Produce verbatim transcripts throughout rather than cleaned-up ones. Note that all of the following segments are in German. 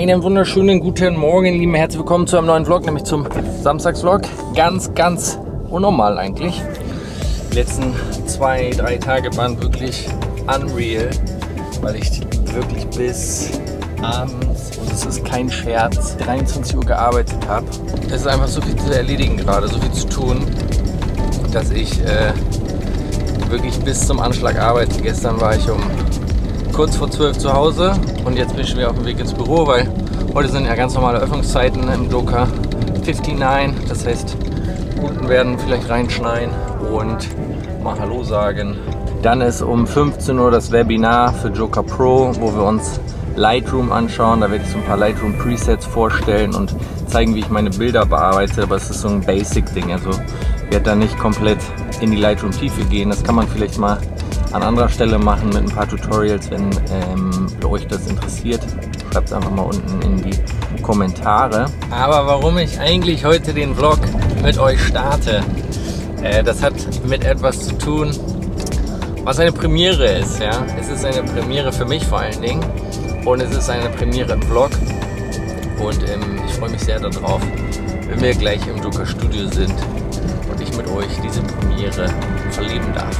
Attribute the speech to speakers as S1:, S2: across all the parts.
S1: Einen wunderschönen guten Morgen, lieben, herzlich willkommen zu einem neuen Vlog, nämlich zum Samstagsvlog. Ganz, ganz unnormal eigentlich. Die letzten zwei, drei Tage waren wirklich unreal, weil ich wirklich bis abends, und es ist kein Scherz, dreiundzwanzig Uhr gearbeitet habe. Es ist einfach so viel zu erledigen gerade, so viel zu tun, dass ich äh, wirklich bis zum Anschlag arbeite. Gestern war ich um kurz vor zwölf zu Hause und jetzt bin ich wieder auf dem Weg ins Büro, weil heute sind ja ganz normale Öffnungszeiten im Joker neunundfünfzig. Das heißt, Kunden werden vielleicht reinschneien und mal Hallo sagen. Dann ist um fünfzehn Uhr das Webinar für Joker Pro, wo wir uns Lightroom anschauen. Da werde ich so ein paar Lightroom Presets vorstellen und zeigen, wie ich meine Bilder bearbeite. Aber es ist so ein Basic-Ding. Also ich werde da nicht komplett in die Lightroom-Tiefe gehen. Das kann man vielleicht mal an anderer Stelle machen mit ein paar Tutorials, wenn ähm, euch das interessiert. Schreibt es einfach mal unten in die Kommentare. Aber warum ich eigentlich heute den Vlog mit euch starte, äh, das hat mit etwas zu tun, was eine Premiere ist. Ja? Es ist eine Premiere für mich vor allen Dingen und es ist eine Premiere im Vlog und ähm, ich freue mich sehr darauf, wenn wir gleich im Joker Studio sind und ich mit euch diese Premiere verleben darf.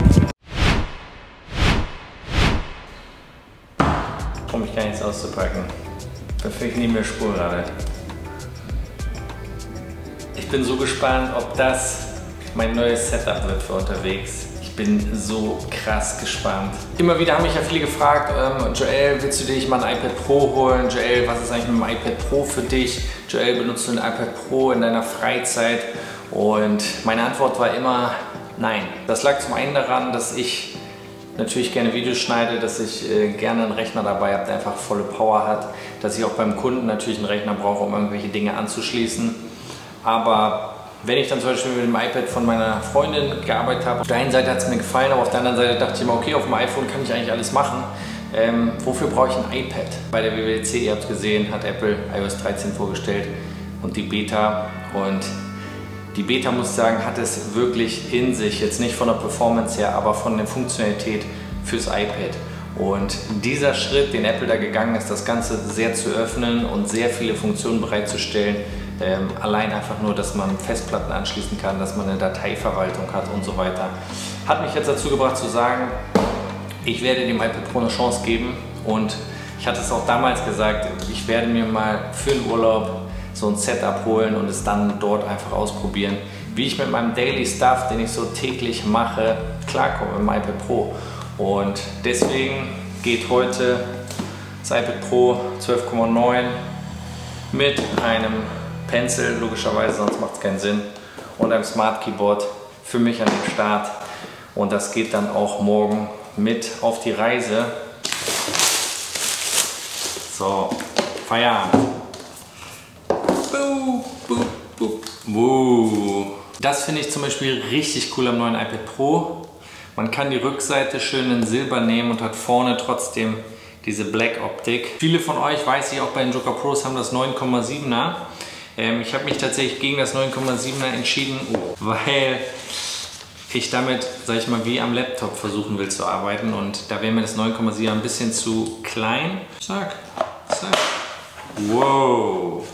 S1: Um mich gar nichts auszupacken. Perfekt neben der Spur gerade. Ich bin so gespannt, ob das mein neues Setup wird für unterwegs. Ich bin so krass gespannt. Immer wieder haben mich ja viele gefragt, ähm, Joel, willst du dir mal ein iPad Pro holen? Joel, was ist eigentlich mit dem iPad Pro für dich? Joel, benutzt du ein iPad Pro in deiner Freizeit? Und meine Antwort war immer nein. Das lag zum einen daran, dass ich natürlich gerne Videos schneide, dass ich äh, gerne einen Rechner dabei habe, der einfach volle Power hat, dass ich auch beim Kunden natürlich einen Rechner brauche, um irgendwelche Dinge anzuschließen. Aber wenn ich dann zum Beispiel mit dem iPad von meiner Freundin gearbeitet habe, auf der einen Seite hat es mir gefallen, aber auf der anderen Seite dachte ich mir, okay, auf dem iPhone kann ich eigentlich alles machen. Ähm, wofür brauche ich ein iPad? Bei der W W D C, ihr habt es gesehen, hat Apple i O S dreizehn vorgestellt und die Beta. Und die Beta, muss ich sagen, hat es wirklich in sich, jetzt nicht von der Performance her, aber von der Funktionalität fürs iPad. Und dieser Schritt, den Apple da gegangen ist, das Ganze sehr zu öffnen und sehr viele Funktionen bereitzustellen, ähm, allein einfach nur, dass man Festplatten anschließen kann, dass man eine Dateiverwaltung hat und so weiter, hat mich jetzt dazu gebracht zu sagen, ich werde dem iPad Pro eine Chance geben und ich hatte es auch damals gesagt, ich werde mir mal für den Urlaub so ein Setup holen und es dann dort einfach ausprobieren, wie ich mit meinem Daily Stuff, den ich so täglich mache, klarkomme im iPad Pro. Und deswegen geht heute das iPad Pro zwölf Komma neun mit einem Pencil, logischerweise, sonst macht es keinen Sinn, und einem Smart Keyboard für mich an den Start. Und das geht dann auch morgen mit auf die Reise. So, Feierabend. Das finde ich zum Beispiel richtig cool am neuen iPad Pro. Man kann die Rückseite schön in Silber nehmen und hat vorne trotzdem diese Black Optik. Viele von euch, weiß ich, auch bei den Joker Pros haben das neun Komma siebener. Ähm, ich habe mich tatsächlich gegen das neun Komma siebener entschieden, weil ich damit, sag ich mal, wie am Laptop versuchen will zu arbeiten. Und da wäre mir das neun Komma siebener ein bisschen zu klein. Zack, zack. Wow.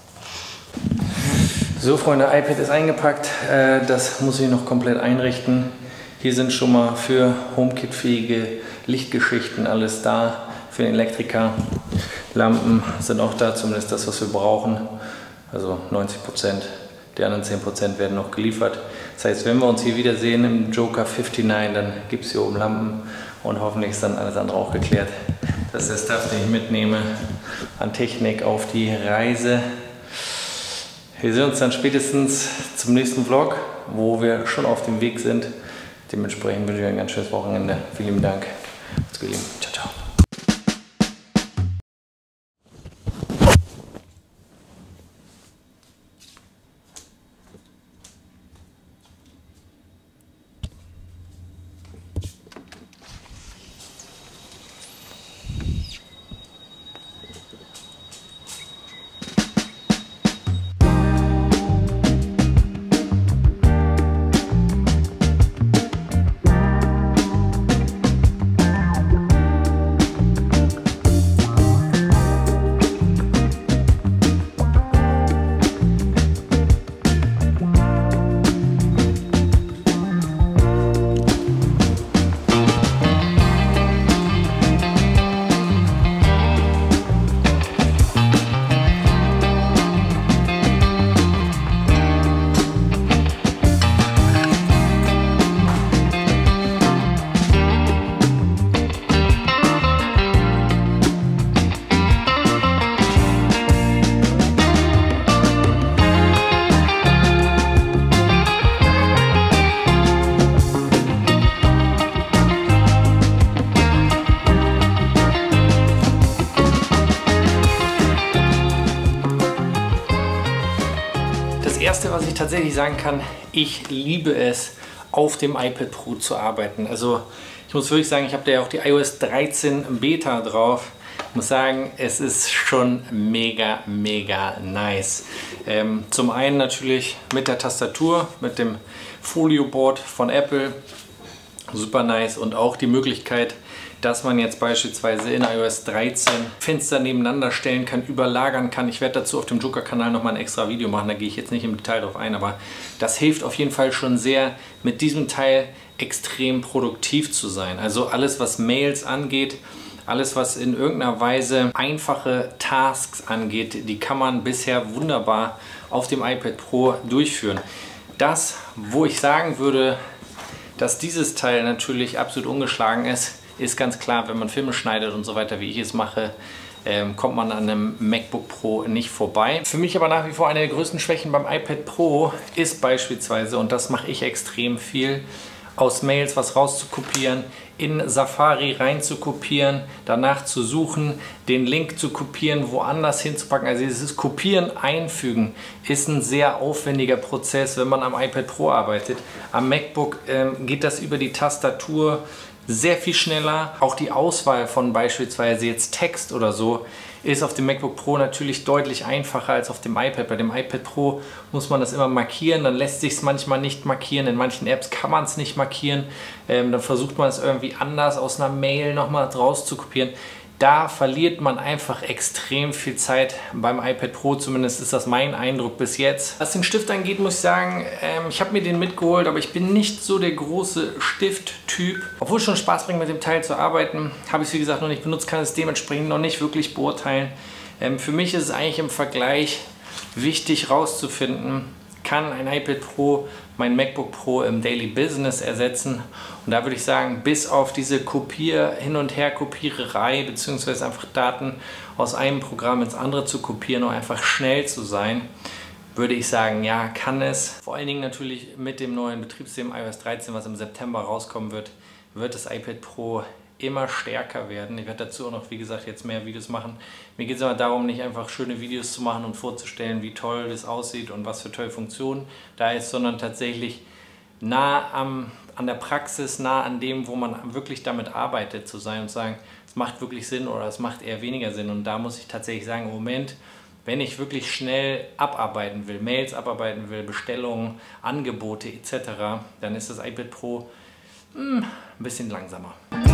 S1: So Freunde, iPad ist eingepackt, das muss ich noch komplett einrichten. Hier sind schon mal für HomeKit-fähige Lichtgeschichten alles da, für den Elektriker. Lampen sind auch da, zumindest das, was wir brauchen. Also neunzig Prozent, die anderen zehn Prozent werden noch geliefert. Das heißt, wenn wir uns hier wieder sehen im Joker neunundfünfzig, dann gibt es hier oben Lampen und hoffentlich ist dann alles andere auch geklärt. Das ist der Stuff, den ich mitnehme an Technik auf die Reise. Wir sehen uns dann spätestens zum nächsten Vlog, wo wir schon auf dem Weg sind. Dementsprechend wünsche ich euch ein ganz schönes Wochenende. Vielen lieben Dank. Macht's gut, ciao, ciao. tatsächlich sagen kann, ich liebe es, auf dem iPad Pro zu arbeiten. Also ich muss wirklich sagen, ich habe da ja auch die i O S dreizehn Beta drauf. Ich muss sagen, es ist schon mega, mega nice. Ähm, zum einen natürlich mit der Tastatur, mit dem Folio Board von Apple. Super nice. Und auch die Möglichkeit, dass man jetzt beispielsweise in i O S dreizehn Fenster nebeneinander stellen kann, überlagern kann. Ich werde dazu auf dem Joker-Kanal nochmal ein extra Video machen, da gehe ich jetzt nicht im Detail drauf ein, aber das hilft auf jeden Fall schon sehr, mit diesem Teil extrem produktiv zu sein. Also alles, was Mails angeht, alles, was in irgendeiner Weise einfache Tasks angeht, die kann man bisher wunderbar auf dem iPad Pro durchführen. Das, wo ich sagen würde, dass dieses Teil natürlich absolut ungeschlagen ist, ist ganz klar, wenn man Filme schneidet und so weiter, wie ich es mache, ähm, kommt man an einem MacBook Pro nicht vorbei. Für mich aber nach wie vor eine der größten Schwächen beim iPad Pro ist beispielsweise, und das mache ich extrem viel, aus Mails was rauszukopieren, in Safari rein zu kopieren, danach zu suchen, den Link zu kopieren, woanders hinzupacken. Also dieses Kopieren, Einfügen ist ein sehr aufwendiger Prozess, wenn man am iPad Pro arbeitet. Am MacBook ähm, geht das über die Tastatur sehr viel schneller. Auch die Auswahl von beispielsweise jetzt Text oder so ist auf dem MacBook Pro natürlich deutlich einfacher als auf dem iPad. Bei dem iPad Pro muss man das immer markieren, dann lässt sich es manchmal nicht markieren. In manchen Apps kann man es nicht markieren. Ähm, dann versucht man es irgendwie anders aus einer Mail nochmal raus zu kopieren. Da verliert man einfach extrem viel Zeit beim iPad Pro, zumindest ist das mein Eindruck bis jetzt. Was den Stift angeht, muss ich sagen, ähm, ich habe mir den mitgeholt, aber ich bin nicht so der große Stifttyp. Obwohl es schon Spaß bringt, mit dem Teil zu arbeiten, habe ich es wie gesagt noch nicht benutzt, kann es dementsprechend noch nicht wirklich beurteilen. Ähm, für mich ist es eigentlich im Vergleich wichtig herauszufinden, kann ein iPad Pro mein MacBook Pro im Daily Business ersetzen. Und da würde ich sagen, bis auf diese Kopier-, Hin- und Her-Kopiererei, beziehungsweise einfach Daten aus einem Programm ins andere zu kopieren, um einfach schnell zu sein, würde ich sagen, ja, kann es. Vor allen Dingen natürlich mit dem neuen Betriebssystem i O S dreizehn, was im September rauskommen wird, wird das iPad Pro immer stärker werden. Ich werde dazu auch noch, wie gesagt, jetzt mehr Videos machen. Mir geht es aber darum, nicht einfach schöne Videos zu machen und vorzustellen, wie toll das aussieht und was für tolle Funktionen da ist, sondern tatsächlich nah am, an der Praxis, nah an dem, wo man wirklich damit arbeitet, zu sein und sagen, es macht wirklich Sinn oder es macht eher weniger Sinn. Und da muss ich tatsächlich sagen, im Moment, wenn ich wirklich schnell abarbeiten will, Mails abarbeiten will, Bestellungen, Angebote et cetera, dann ist das iPad Pro mh, ein bisschen langsamer.